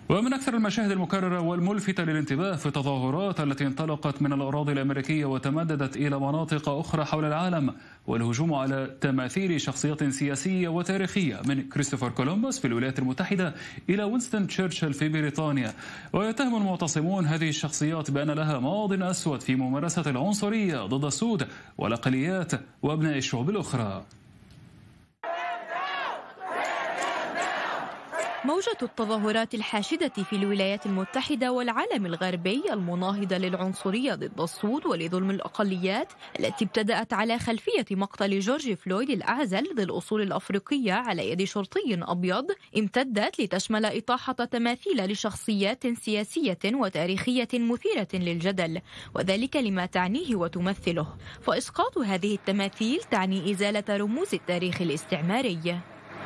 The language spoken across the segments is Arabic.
ومن أكثر المشاهد المكررة والملفتة للانتباه في التظاهرات التي انطلقت من الأراضي الأمريكية وتمددت إلى مناطق أخرى حول العالم والهجوم على تماثيل شخصيات سياسية وتاريخية من كريستوفر كولومبوس في الولايات المتحدة إلى وينستون تشرشل في بريطانيا. ويتهم المعتصمون هذه الشخصيات بأن لها ماضٍ أسود في ممارسة العنصرية ضد السود والأقليات وأبناء الشعوب الأخرى. موجة التظاهرات الحاشدة في الولايات المتحدة والعالم الغربي المناهضة للعنصرية ضد السود ولظلم الأقليات التي ابتدأت على خلفية مقتل جورج فلويد الأعزل ذي الأصول الأفريقية على يد شرطي أبيض امتدت لتشمل إطاحة تماثيل لشخصيات سياسية وتاريخية مثيرة للجدل، وذلك لما تعنيه وتمثله، فإسقاط هذه التماثيل تعني إزالة رموز التاريخ الاستعماري.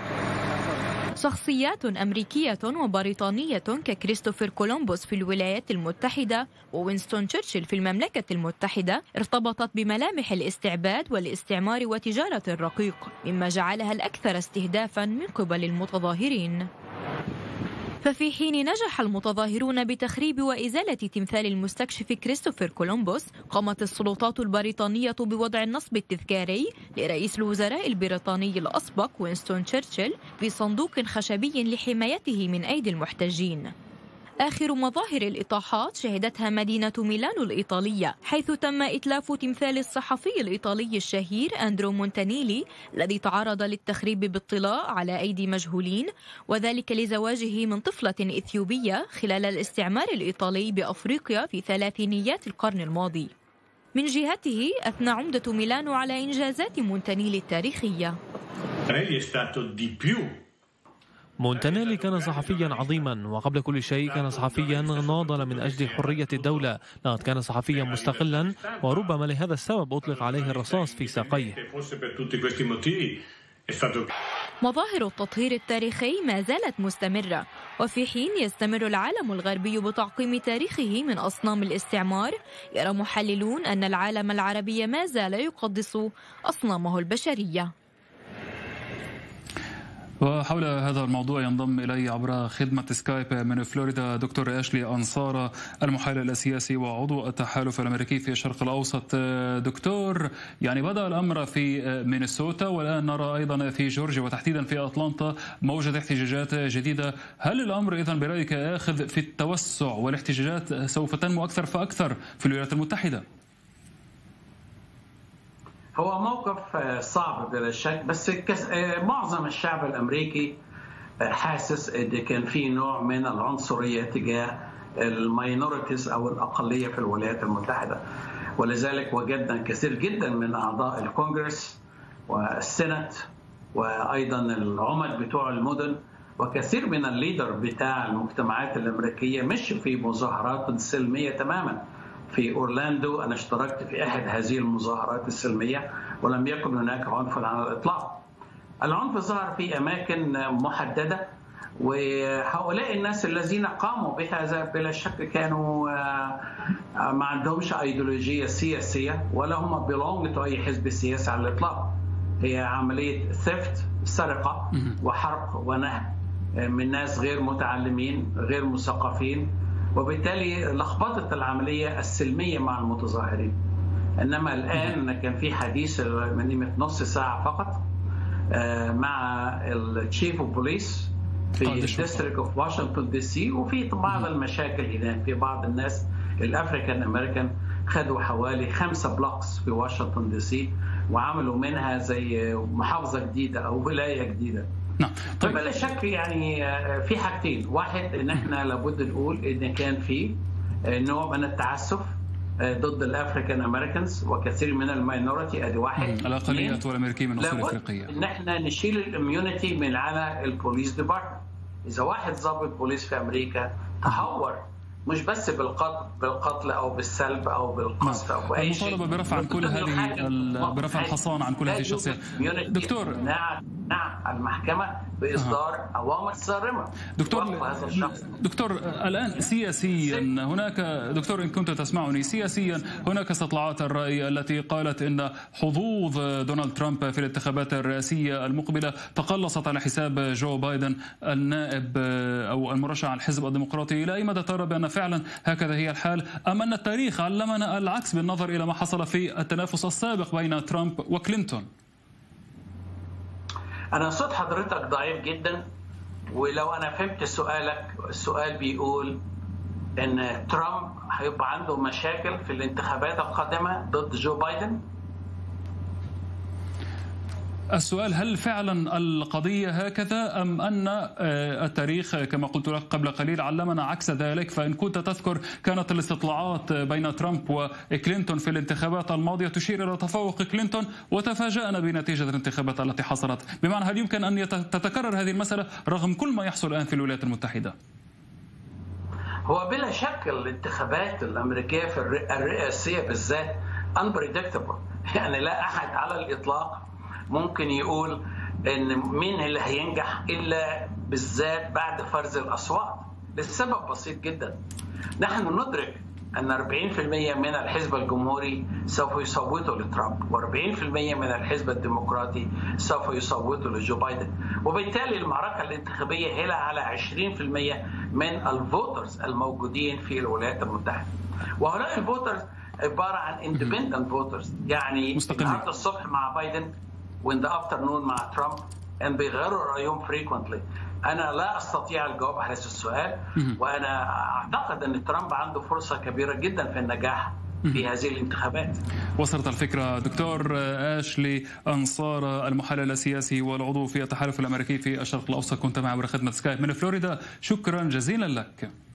شخصيات أمريكية وبريطانية ككريستوفر كولومبوس في الولايات المتحدة ووينستون تشرشل في المملكة المتحدة ارتبطت بملامح الاستعباد والاستعمار وتجارة الرقيق، مما جعلها الأكثر استهدافا من قبل المتظاهرين. ففي حين نجح المتظاهرون بتخريب وإزالة تمثال المستكشف كريستوفر كولومبوس، قامت السلطات البريطانية بوضع النصب التذكاري لرئيس الوزراء البريطاني الأسبق وينستون تشرشل في صندوق خشبي لحمايته من أيدي المحتجين. آخر مظاهر الإطاحات شهدتها مدينة ميلانو الإيطالية، حيث تم إتلاف تمثال الصحفي الإيطالي الشهير أندرو مونتانيلي الذي تعرض للتخريب باطلاء على أيدي مجهولين، وذلك لزواجه من طفلة إثيوبية خلال الاستعمار الإيطالي بأفريقيا في ثلاثينيات القرن الماضي. من جهته أثنى عمدة ميلانو على إنجازات مونتانيلي التاريخية. مونتانيلي كان صحفيا عظيما، وقبل كل شيء كان صحفيا ناضل من أجل حرية الدولة، لقد كان صحفيا مستقلا، وربما لهذا السبب أطلق عليه الرصاص في ساقيه. مظاهر التطهير التاريخي ما زالت مستمرة، وفي حين يستمر العالم الغربي بتعقيم تاريخه من أصنام الاستعمار، يرى محللون أن العالم العربي ما زال يقدس أصنامه البشرية. وحول هذا الموضوع ينضم إلي عبر خدمة سكايب من فلوريدا دكتور أشلي أنصارة، المحلل السياسي وعضو التحالف الأمريكي في الشرق الأوسط. دكتور، يعني بدأ الأمر في مينيسوتا والآن نرى أيضا في جورجيا وتحديدا في أتلانتا موجة احتجاجات جديدة. هل الأمر إذن برأيك آخذ في التوسع والاحتجاجات سوف تنمو أكثر فأكثر في الولايات المتحدة؟ هو موقف صعب بلا شك، بس معظم الشعب الأمريكي حاسس إن كان في نوع من العنصرية تجاه الماينوريتيز أو الأقلية في الولايات المتحدة، ولذلك وجدنا كثير جدا من أعضاء الكونغرس والسنت وأيضا العمد بتوع المدن وكثير من الليدر بتاع المجتمعات الأمريكية مشوا في مظاهرات سلمية تماما. في أورلاندو أنا اشتركت في أحد هذه المظاهرات السلمية ولم يكن هناك عنف على الإطلاق. العنف ظهر في أماكن محددة، وهؤلاء الناس الذين قاموا بهذا بلا شك كانوا ما عندهمش أيديولوجية سياسية ولا هم belong to أي حزب سياسي على الإطلاق. هي عملية ثفت، سرقة وحرق ونهب من ناس غير متعلمين غير مثقفين، وبالتالي لخبطت العملية السلمية مع المتظاهرين. إنما الآن كان في حديث من قيمة نص ساعة فقط مع الشيف اوف بوليس في الديستريكت اوف واشنطن دي سي، وفي بعض المشاكل هناك. في بعض الناس الافريكان امريكان خدوا حوالي 5 بلوكس في واشنطن دي سي وعملوا منها زي محافظة جديدة أو ولاية جديدة. طيب بلا شك يعني في حاجتين، واحد ان احنا لابد نقول ان كان في نوع من التعسف ضد الافريكان امريكانز وكثير من الماينورتي، ادي واحد. الاقليات والامريكيين من اصول افريقيه. ان احنا نشيل الاميونيتي من على البوليس ديبارتمنت. اذا واحد ضابط بوليس في امريكا تهور مش بس بالقتل او بالسلب او بالقصف او باي شيء، المطالبه برفع عن كل هذه برفع الحصانه عن كل هذه الشخصيات. دكتور، نعم المحكمه بإصدار أوامر صارمة. دكتور الآن سياسيا هناك، دكتور إن كنت تسمعني، سياسيا هناك استطلاعات الرأي التي قالت إن حظوظ دونالد ترامب في الانتخابات الرئاسية المقبلة تقلصت على حساب جو بايدن النائب أو المرشح على الحزب الديمقراطي. إلى أي مدى ترى بأن فعلا هكذا هي الحال، أم أن التاريخ علمنا العكس بالنظر إلى ما حصل في التنافس السابق بين ترامب وكلينتون؟ أنا صوت حضرتك ضعيف جدا، ولو أنا فهمت سؤالك، السؤال بيقول إن ترامب هيبقى عنده مشاكل في الانتخابات القادمة ضد جو بايدن. السؤال هل فعلا القضية هكذا أم أن التاريخ كما قلت لك قبل قليل علمنا عكس ذلك؟ فإن كنت تذكر كانت الاستطلاعات بين ترامب وكلينتون في الانتخابات الماضية تشير إلى تفوق كلينتون، وتفاجأنا بنتيجة الانتخابات التي حصلت. بمعنى هل يمكن أن تتكرر هذه المسألة رغم كل ما يحصل الآن في الولايات المتحدة؟ هو بلا شك الانتخابات الأمريكية في الرئاسية بالذات unpredictable، يعني لا أحد على الإطلاق ممكن يقول إن مين اللي هينجح إلا بالذات بعد فرز الأصوات، لسبب بسيط جدا. نحن ندرك أن 40% من الحزب الجمهوري سوف يصوتوا لترامب، و40% من الحزب الديمقراطي سوف يصوتوا لجو بايدن، وبالتالي المعركة الانتخابية هي على 20% من الفوترز الموجودين في الولايات المتحدة. وهؤلاء الفوترز عبارة عن independent voters، يعني النهارده الصبح مع بايدن وإن ذا افترنون مع ترامب، ان بيغيروا رايهم frequently. انا لا استطيع الجواب على هذا السؤال، وانا اعتقد ان ترامب عنده فرصه كبيره جدا في النجاح في هذه الانتخابات. وصلت الفكره. دكتور آشلي أنصارة، المحلل السياسي والعضو في التحالف الامريكي في الشرق الاوسط، كنت معي عبر خدمه سكايب من فلوريدا. شكرا جزيلا لك.